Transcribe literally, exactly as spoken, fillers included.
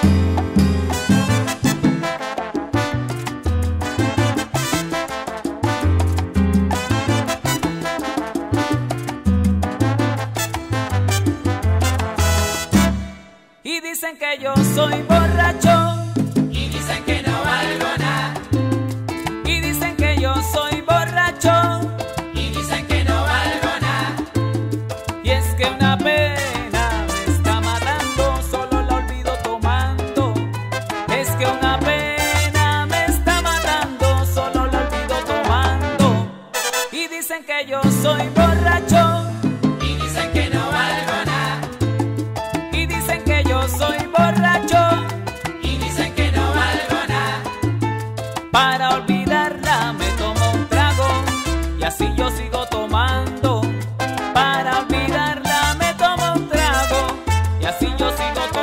Y dicen que yo soy borracho, y dicen que no valgo nada, y dicen que yo soy borracho, y dicen que no valgo nada. y es que una pena me está matando, solo la olvido tomando. Es que una pena me está matando, solo la olvido tomando. Y dicen que yo soy borracho, Y dicen que no valgo nada, y dicen que yo soy borracho. y dicen que no valgo nada. Para olvidarla me tomo un trago y así yo sigo tomando. Para olvidarla me tomo un trago y así yo sigo tomando.